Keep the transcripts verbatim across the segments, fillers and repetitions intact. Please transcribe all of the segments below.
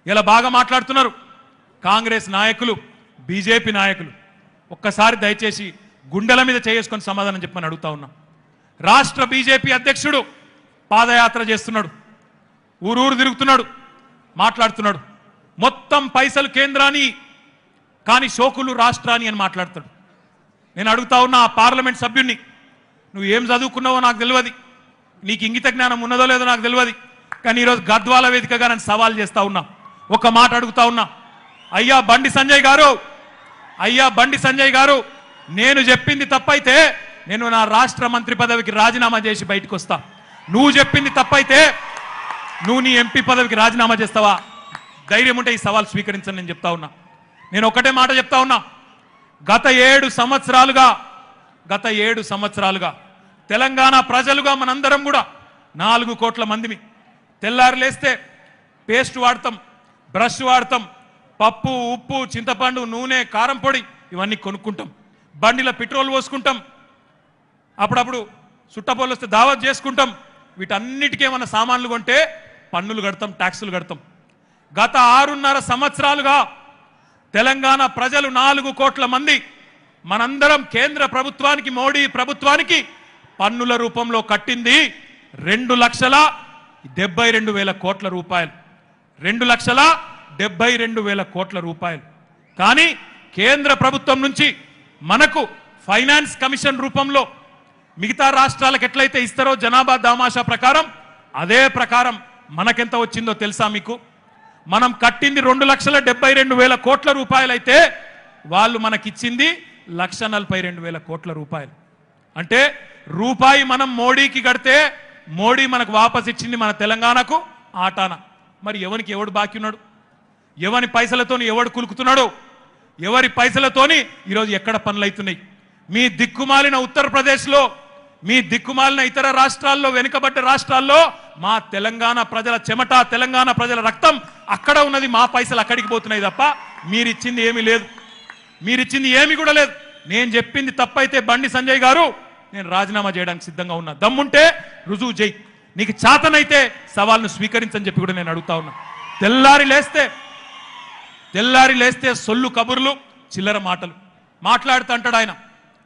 ఇలా బాగా మాట్లాడుతున్నారు కాంగ్రెస్ నాయకులు, బీజేపీ నాయకులు. ఒక్కసారి దయచేసి గుండెల మీద చేసుకొని సమాధానం చెప్పమని అడుగుతా ఉన్నా. రాష్ట్ర బీజేపీ అధ్యక్షుడు పాదయాత్ర చేస్తున్నాడు, ఊరూరు తిరుగుతున్నాడు, మాట్లాడుతున్నాడు. మొత్తం పైసలు కేంద్రాన్ని కానీ షోకులు రాష్ట్రాన్ని అని మాట్లాడతాడు. నేను అడుగుతా ఉన్నా ఆ పార్లమెంట్ సభ్యుడిని, నువ్వు ఏం చదువుకున్నావో నాకు తెలియదు, నీకు ఇంగిత జ్ఞానం ఉన్నదో లేదో నాకు తెలియదు, కానీ ఈరోజు గద్వాల వేదికగా నేను సవాల్ చేస్తా ఉన్నా. ఒక మాట అడుగుతా ఉన్నా, అయ్యా బండి సంజయ్ గారు, అయ్యా బండి సంజయ్ గారు, నేను చెప్పింది తప్పైతే నేను నా రాష్ట్ర మంత్రి పదవికి రాజీనామా చేసి బయటకు వస్తా. నువ్వు చెప్పింది తప్పైతే నువ్వు నీ ఎంపీ పదవికి రాజీనామా చేస్తావా? ధైర్యం ఉంటే ఈ సవాల్ స్వీకరించని నేను చెప్తా ఉన్నా. నేను ఒకటే మాట చెప్తా ఉన్నా, గత ఏడు సంవత్సరాలుగా గత ఏడు సంవత్సరాలుగా తెలంగాణ ప్రజలుగా మనందరం కూడా నాలుగు కోట్ల మందిమి. తెల్లారు లేస్తే పేస్ట్ వాడతాం, బ్రష్ వాడతాం, పప్పు, ఉప్పు, చింతపండు, నూనె, కారం పొడి ఇవన్నీ కొనుక్కుంటాం, బండిలో పెట్రోల్ పోసుకుంటాం, అప్పుడప్పుడు చుట్టపోలు వస్తే దావత్ చేసుకుంటాం. వీటన్నిటికీ ఏమన్నా సామాన్లు కొంటే పన్నులు కడతాం, ట్యాక్సులు కడతాం. గత ఆరున్నర సంవత్సరాలుగా తెలంగాణ ప్రజలు నాలుగు కోట్ల మంది మనందరం కేంద్ర ప్రభుత్వానికి, మోడీ ప్రభుత్వానికి పన్నుల రూపంలో కట్టింది రెండు లక్షల డెబ్బై రెండు వేల కోట్ల రూపాయలు. రెండు లక్షల డెబ్బై రెండు వేల కోట్ల రూపాయలు. కానీ కేంద్ర ప్రభుత్వం నుంచి మనకు ఫైనాన్స్ కమిషన్ రూపంలో మిగతా రాష్ట్రాలకు ఎట్లయితే ఇస్తారో జనాభా దామాషా ప్రకారం అదే ప్రకారం మనకెంత వచ్చిందో తెలుసా మీకు? మనం కట్టింది రెండు లక్షల డెబ్బై రెండు వేల కోట్ల రూపాయలు అయితే వాళ్ళు మనకిచ్చింది లక్ష నలభై రెండు వేల కోట్ల రూపాయలు. అంటే రూపాయి మనం మోడీకి కడితే మోడీ మనకు వాపస్ ఇచ్చింది మన తెలంగాణకు ఆటాన. మరి ఎవరికి ఎవడు బాకీ ఉన్నాడు? ఎవరి పైసలతోని ఎవడు కులుకుతున్నాడు? ఎవరి పైసలతోని ఈరోజు ఎక్కడ పనులు అవుతున్నాయి? మీ దిక్కుమాలిన ఉత్తరప్రదేశ్లో, మీ దిక్కుమాలిన ఇతర రాష్ట్రాల్లో, వెనుకబడ్డ రాష్ట్రాల్లో మా తెలంగాణ ప్రజల చెమట, తెలంగాణ ప్రజల రక్తం అక్కడ ఉన్నది. మా పైసలు అక్కడికి పోతున్నాయి తప్ప మీరిచ్చింది ఏమీ లేదు, మీరిచ్చింది ఏమీ కూడా లేదు. నేను చెప్పింది తప్పైతే బండి సంజయ్ గారు నేను రాజీనామా చేయడానికి సిద్ధంగా ఉన్నా. దమ్ముంటే రుజువు చేయి, నీకు చేతనైతే సవాల్ను స్వీకరించని చెప్పి కూడా నేను అడుగుతా ఉన్నా. తెల్లారి లేస్తే తెల్లారి లేస్తే సొల్లు కబుర్లు, చిల్లర మాటలు మాట్లాడుతూ అంటాడు ఆయన.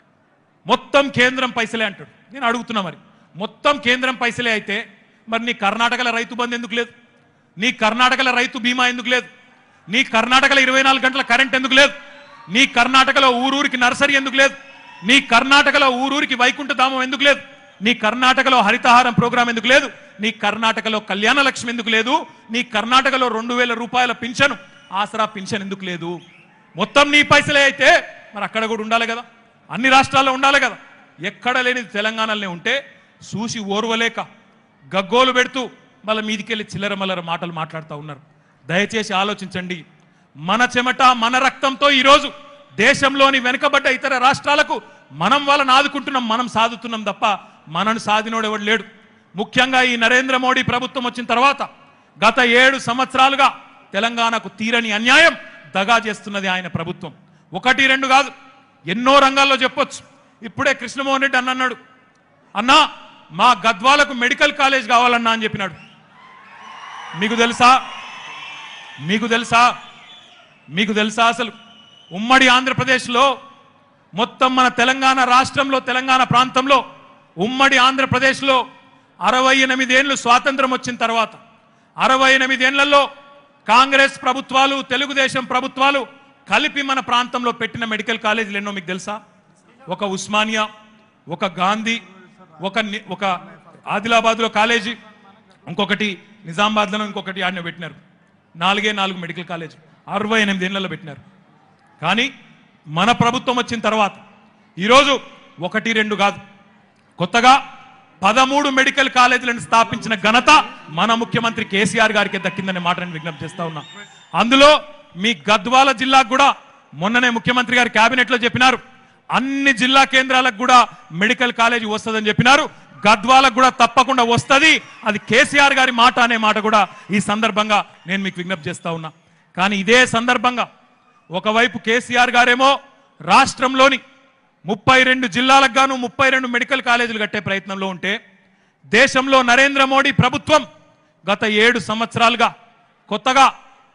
మొత్తం కేంద్రం పైసలే అంటాడు. నేను అడుగుతున్నా, మరి మొత్తం కేంద్రం పైసలే అయితే మరి నీ కర్ణాటకలో రైతు బంధు ఎందుకు లేదు? నీ కర్ణాటకలో రైతు బీమా ఎందుకు లేదు? నీ కర్ణాటకలో ఇరవై నాలుగు గంటల కరెంట్ ఎందుకు లేదు? నీ కర్ణాటకలో ఊరూరికి నర్సరీ ఎందుకు లేదు? నీ కర్ణాటకలో ఊరూరికి వైకుంఠ ధామం ఎందుకు లేదు? నీ కర్ణాటకలో హరితహారం ప్రోగ్రాం ఎందుకు లేదు? నీ కర్ణాటకలో కళ్యాణ లక్ష్మి ఎందుకు లేదు? నీ కర్ణాటకలో రెండు వేల రూపాయల పింఛను, ఆసరా పింఛన్ ఎందుకు లేదు? మొత్తం నీ పైసలే అయితే మరి అక్కడ కూడా ఉండాలి కదా, అన్ని రాష్ట్రాల్లో ఉండాలి కదా. ఎక్కడ లేని తెలంగాణలోనే ఉంటే చూసి ఓర్వలేక గగ్గోలు పెడుతూ మళ్ళీ మీదికెళ్ళి చిల్లర మల్లర మాటలు మాట్లాడుతూ ఉన్నారు. దయచేసి ఆలోచించండి. మన చెమట, మన రక్తంతో ఈరోజు దేశంలోని వెనుకబడ్డ ఇతర రాష్ట్రాలకు మనం వాళ్ళని ఆదుకుంటున్నాం, మనం సాదుతున్నాం తప్ప మనను సాధినోడు ఎవడు లేడు. ముఖ్యంగా ఈ నరేంద్ర మోడీ ప్రభుత్వం వచ్చిన తర్వాత గత ఏడు సంవత్సరాలుగా తెలంగాణకు తీరని అన్యాయం, దగా చేస్తున్నది ఆయన ప్రభుత్వం. ఒకటి రెండు కాదు, ఎన్నో రంగాల్లో చెప్పొచ్చు. ఇప్పుడే కృష్ణమోహన్ రెడ్డి అన్న అన్నాడు, అన్నా మా గద్వాలకు మెడికల్ కాలేజ్ కావాలన్నా అని చెప్పినాడు. మీకు తెలుసా మీకు తెలుసా మీకు తెలుసా అసలు ఉమ్మడి ఆంధ్రప్రదేశ్లో మొత్తం మన తెలంగాణ రాష్ట్రంలో, తెలంగాణ ప్రాంతంలో, ఉమ్మడి ఆంధ్రప్రదేశ్లో అరవై ఎనిమిదేళ్ళు స్వాతంత్రం వచ్చిన తర్వాత అరవై ఎనిమిదేళ్లలో కాంగ్రెస్ ప్రభుత్వాలు, తెలుగుదేశం ప్రభుత్వాలు కలిపి మన ప్రాంతంలో పెట్టిన మెడికల్ కాలేజీలు ఎన్నో మీకు తెలుసా? ఒక ఉస్మానియా, ఒక గాంధీ, ఒక ఒక ఆదిలాబాద్లో కాలేజీ, ఇంకొకటి నిజామాబాద్లో, ఇంకొకటి ఆడనే పెట్టినారు. నాలుగే నాలుగు మెడికల్ కాలేజ్ అరవై ఎనిమిది ఏళ్లలో పెట్టినారు. కానీ మన ప్రభుత్వం వచ్చిన తర్వాత ఈరోజు ఒకటి రెండు కాదు, కొత్తగా పదమూడు మెడికల్ కాలేజీలను స్థాపించిన ఘనత మన ముఖ్యమంత్రి కేసీఆర్ గారికి దక్కిందనే మాట నేను విజ్ఞప్తి చేస్తా ఉన్నా. అందులో మీ గద్వాల జిల్లాకు కూడా మొన్ననే ముఖ్యమంత్రి గారు కేబినెట్ లో చెప్పినారు, అన్ని జిల్లా కేంద్రాలకు కూడా మెడికల్ కాలేజీ వస్తుందని చెప్పినారు. గద్వాలకు కూడా తప్పకుండా వస్తుంది. అది కేసీఆర్ గారి మాట అనే మాట కూడా ఈ సందర్భంగా నేను మీకు విజ్ఞప్తి చేస్తా ఉన్నా. కానీ ఇదే సందర్భంగా ఒకవైపు కేసీఆర్ గారేమో రాష్ట్రంలోని ముప్పై రెండు జిల్లాలకు గాను ముప్పై రెండు మెడికల్ కాలేజీలు కట్టే ప్రయత్నంలో ఉంటే, దేశంలో నరేంద్ర మోడీ ప్రభుత్వం గత ఏడు సంవత్సరాలుగా కొత్తగా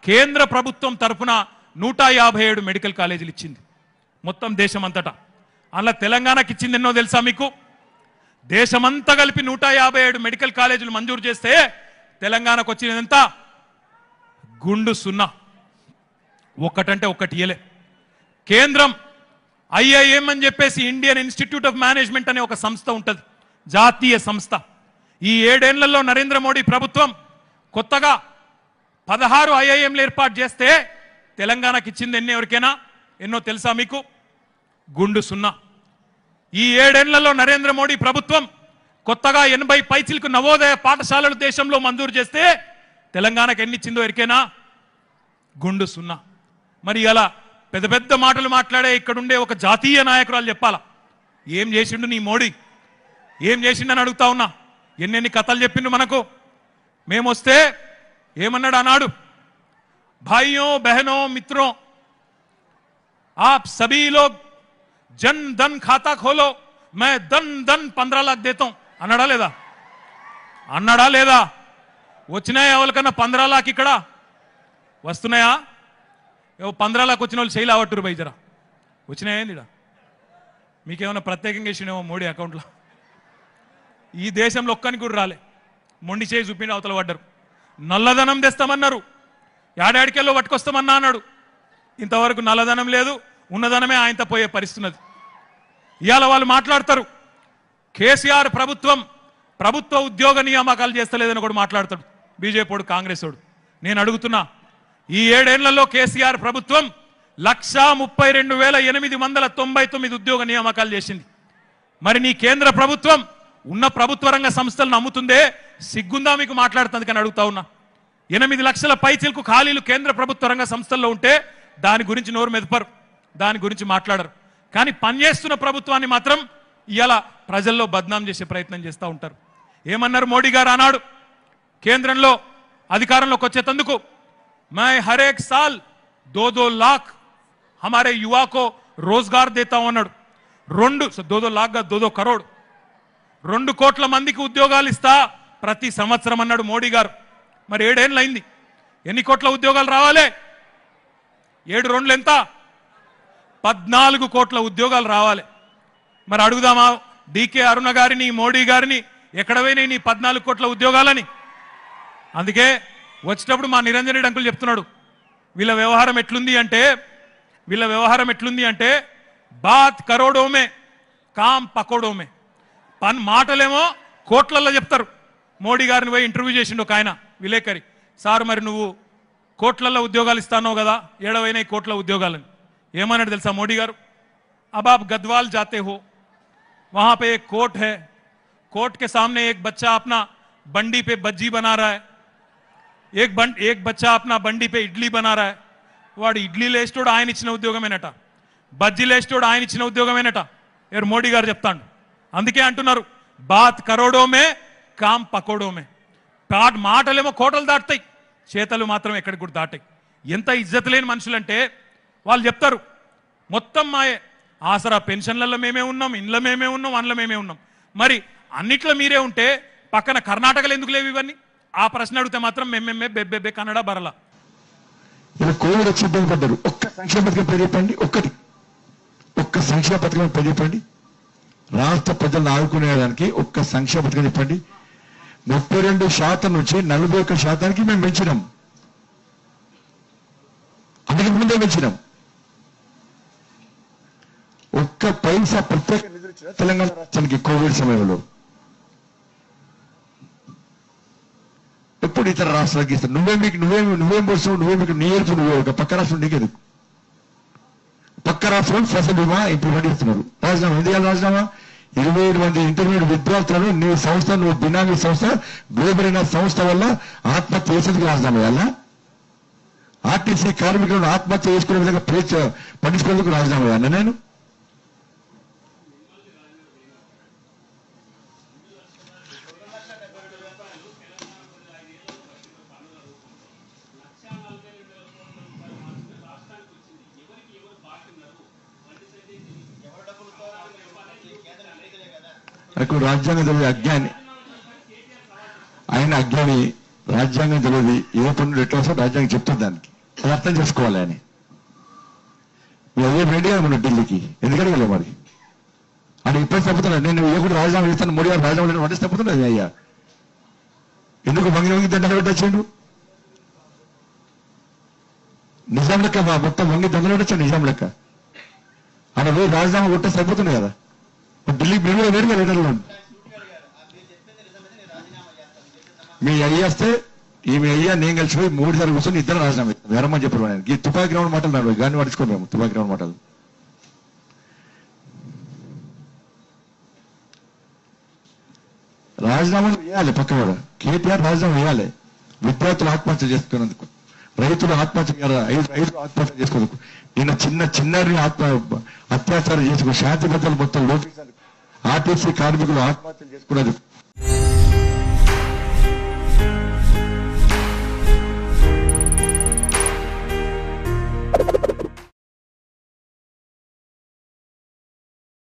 కేంద్ర ప్రభుత్వం తరఫున నూట యాభై ఏడు మెడికల్ కాలేజీలు ఇచ్చింది మొత్తం దేశమంతటా. అలా తెలంగాణకి ఇచ్చింది ఎన్నో తెలుసా మీకు? దేశమంతా కలిపి నూట యాభై ఏడు మెడికల్ కాలేజీలు మంజూరు చేస్తే తెలంగాణకు వచ్చినదంతా గుండు సున్నా. ఒక్కటంటే ఒక్కటి ఇయలే. కేంద్రం ఐఐఎం అని చెప్పేసి ఇండియన్ ఇన్స్టిట్యూట్ ఆఫ్ మేనేజ్మెంట్ అనే ఒక సంస్థ ఉంటుంది, జాతీయ సంస్థ. ఈ ఏడేళ్లలో నరేంద్ర మోడీ ప్రభుత్వం కొత్తగా పదహారు ఐఐఎంలు ఏర్పాటు చేస్తే తెలంగాణకి ఇచ్చింది ఎన్ని ఎవరికైనా ఎన్నో తెలుసా మీకు? గుండు సున్నా. ఈ ఏడేళ్లలో నరేంద్ర మోడీ ప్రభుత్వం కొత్తగా ఎనభై పైచిలకు నవోదయ పాఠశాలలు దేశంలో మంజూరు చేస్తే తెలంగాణకు ఎన్ని ఇచ్చిందో ఎరికేనా? గుండు సున్నా. మరి అలా పెద్ద పెద్ద మాటలు మాట్లాడే ఇక్కడుండే ఒక జాతీయ నాయకురాలు చెప్పాలా ఏం చేసిండు నీ మోడీ, ఏం చేసిండని అడుగుతా ఉన్నా. ఎన్నెన్ని కథలు చెప్పిండు మనకు. మేమొస్తే ఏమన్నాడు అన్నాడు, भाइयों बहनों मित्रों आप सभी लोग जन धन खाता खोलो मैं धन धन पंद्रह लाख देता हूं అన్నాడా లేదా? అన్నాడా లేదా? వచ్చినాయా ఎవరికన్నా పంద్రహ లాక్? ఇక్కడ వస్తున్నాయా? పంద్రహ లాక్ వచ్చిన వాళ్ళు శైలి అవట్టురు బై జరా వచ్చినాయండి. ఇక్కడ మీకేమైనా ప్రత్యేకంగా వేసినేమో మోడీ అకౌంట్లో. ఈ దేశంలో ఒక్కనికి కూడా రాలే. మొండి చేయి చూపిండి అవతల పడ్డారు. నల్లధనం తెస్తామన్నారు, ఏడాడికెళ్ళో పట్టుకొస్తామన్నా అన్నాడు. ఇంతవరకు నల్లధనం లేదు, ఉన్నధనమే ఆయనతో పోయే పరిస్థితున్నది. ఇవాళ వాళ్ళు మాట్లాడతారు కేసీఆర్ ప్రభుత్వం ప్రభుత్వ ఉద్యోగ నియామకాలు చేస్తలేదని కూడా మాట్లాడతాడు బీజేపీడు, కాంగ్రెస్ వాడు. నేను అడుగుతున్నా, ఈ ఏడేళ్లలో కేసీఆర్ ప్రభుత్వం లక్షా ముప్పై రెండు వేల ఎనిమిది వందల తొంభై తొమ్మిది ఉద్యోగ నియామకాలు చేసింది. మరి నీ కేంద్ర ప్రభుత్వం ఉన్న ప్రభుత్వ రంగ సంస్థలను అమ్ముతుందే, సిగ్గుందా మీకు మాట్లాడుతుంది కానీ అడుగుతా ఉన్నా. ఎనిమిది లక్షల పైచిలకు ఖాళీలు కేంద్ర ప్రభుత్వ రంగ సంస్థల్లో ఉంటే దాని గురించి నోరు మెదపరు, దాని గురించి మాట్లాడరు. కానీ పనిచేస్తున్న ప్రభుత్వాన్ని మాత్రం ఇవాళ ప్రజల్లో బద్నాం చేసే ప్రయత్నం చేస్తూ ఉంటారు. ఏమన్నారు మోడీ గారు అన్నాడు కేంద్రంలో అధికారంలోకి వచ్చేటందుకు, मैं हर एक साल दो दो लाख हमारे युवा को रोजगार देता हूं అన్నాడు. రెండు दो दो लाख గా दो दो కరోడ్ రెండు కోట్ల మందికి ఉద్యోగాలు ఇస్తా ప్రతి సంవత్సరం అన్నాడు మోడీ గారు. మరి ఏడేళ్ళు అయింది, ఎన్ని కోట్ల ఉద్యోగాలు రావాలి? ఏడు రెండులు ఎంత? పద్నాలుగు కోట్ల ఉద్యోగాలు రావాలి. మరి అడుగుదామా డీకే అరుణ గారిని, మోడీ గారిని, ఎక్కడ పోయినాయి నీ పద్నాలుగు కోట్ల ఉద్యోగాలని? అందుకే వచ్చేటప్పుడు మా నిరంజన్ రెడ్డి అంకుల్ చెప్తున్నాడు, వీళ్ళ వ్యవహారం ఎట్లుంది అంటే వీళ్ళ వ్యవహారం ఎట్లుంది అంటే బాత్ కరోడోమే కామ్ పకోడోమే. పన్ మాటలేమో కోట్లల్లో చెప్తారు. మోడీ గారిని పోయి ఇంటర్వ్యూ చేసిండు ఒక ఆయన విలేకరి, సార్ మరి నువ్వు కోట్లల్లో ఉద్యోగాలు ఇస్తానో కదా, ఏడవైనా కోట్ల ఉద్యోగాలని. ఏమన్నాడు తెలుసా మోడీ గారు? अब आप गदवाल जाते हो, वहां पे एक कोर्ट है, कोर्ट के सामने एक बच्चा अपना बंडी पे बज्जी बना रहा है, एक बं, एक बच्चा अपना बंडी पे इडली बना रहा है. వాడు ఇడ్లీ లేస్టోడు ఆయన ఇచ్చిన ఉద్యోగమేనట, బజ్జీ లేస్టోడు ఆయన ఇచ్చిన ఉద్యోగమేనట. ఎవరు? మోడీ గారు చెప్తాడు. అందుకే అంటున్నారు బాత్ కరోడోమే కామ్ పకోడోమే. పాట మాటలేమో కోటలు దాటుతాయి, చేతలు మాత్రం ఎక్కడికి కూడా దాటాయి. ఎంత ఇజ్జత్ లేని మనుషులంటే వాళ్ళు చెప్తారు మొత్తం మాయే, ఆసరా పెన్షన్లలో మేమే ఉన్నాం, ఇండ్ల మేమే ఉన్నాం, అందులో మేమే ఉన్నాం. మరి అన్నిట్లో మీరే ఉంటే పక్కన కర్ణాటకలో ఎందుకు లేవు ఇవన్నీ? ఆ ప్రశ్న అడిగితే మాత్రం మేమేమే బెబ్బెబ్బే కన్నడ బరలా. ఇలా కోవిడ్ వచ్చి ఇబ్బంది పడ్డారు. ఒక్క సంక్షేమ పథకం పేరు చెప్పండి, ఒక్కటి ఒక్క సంక్షేమ పథకం పేరు చెప్పండి. రాష్ట్ర ప్రజలను ఆదుకునేదానికి ఒక్క సంక్షేమ పథకం చెప్పండి. ముప్పై రెండు శాతం నుంచి నలభై ఒక్క శాతానికి మేము పెంచినాం, అందుకే ముందే పెంచినాం. ఒక్క పైసా ప్రత్యేక నిధులు తెలంగాణ రాష్ట్రానికి కోవిడ్ సమయంలో ఎప్పుడు ఇతర రాష్ట్రాలకి ఇస్తారు. నువ్వే మీకు నువ్వే నువ్వేం పోస్తావు, నువ్వే మీకు నీరు నువ్వే ఒక పక్క రాష్ట్రం నీకేది, పక్క రాష్ట్రం ఫసల్ బీమా ఇంప్లిమెంట్ చేస్తున్నారు. రాజీనామా ఎందుకు రాజీనామా? ఇరవై ఏడు మంది ఇంటర్మీడియట్ విద్యార్థులను నీ సంస్థ, నువ్వు బినామీ సంస్థ, గ్లోబల్ సంస్థ వల్ల ఆత్మహత్య చేసేందుకు రాజీనామా చేయాలా? ఆర్టీసీ కార్మికులను ఆత్మహత్య చేసుకునే విధంగా ప్రేచ పండించుకునేందుకు రాజీనామా చేయాలా? నేను నాకు రాజ్యాంగం తెలియదు, అజ్ఞాని ఆయన, అజ్ఞాని. రాజ్యాంగం తెలియదు, ఏ పనులు ఎట్లా వస్తా రాజ్యాంగం చెప్తుంది దానికి. అది అర్థం చేసుకోవాలి అని మీరు అదే వేడి కదా మన ఢిల్లీకి ఎందుకంటే వెళ్ళే మరి అని ఇప్పటికి తప్పుతున్నాడు. నేను ఏ కూడా రాజీనామా చేస్తాను, మోడీ గారు రాజీనామా అంటే తప్పుతున్నది అయ్యా. ఎందుకు వంగి వంగి దండలు పెట్టొచ్చాడు? నిజాం లెక్క మొత్తం వంగి దండలు పెట్టొచ్చాడు నిజాం లెక్క. ఆయన పోయి రాజీనామా కొట్టే సరిపోతుంది కదా. ఢిల్లీ మీరు కూడా వేరుగా లీడర్లు మీ అయ్యేస్తే ఈమె అయ్యా నేను కలిసిపోయి మూడు సార్లు కూర్చొని ఇద్దరు రాజీనామా ఇస్తాను వేరమ్మని చెప్పారు. ఆయన ఈ తుపాకి గ్రౌండ్ మాటలు నాడు గాన్ని పట్టించుకోండి మేము తుపాకి గ్రౌండ్ మాటలు. రాజీనామాలు వేయాలి పక్కవాడు. కేటీఆర్ రాజీనామా వేయాలి. విద్యార్థులు ఆత్మహత్య చేసుకున్నందుకు, రైతులు ఆత్మహత్య చేయాలి, ఐదు రైతులు ఆత్మహత్య చేసుకున్నందుకు, నిన్న చిన్న చిన్నారిని ఆత్మ అత్యాచారం చేసుకుని శాంతి భద్రతలు మొత్తం లోపించాలి, ఆర్టీసీ కార్మికులు ఆత్మహత్యలు చేసుకున్నందుకు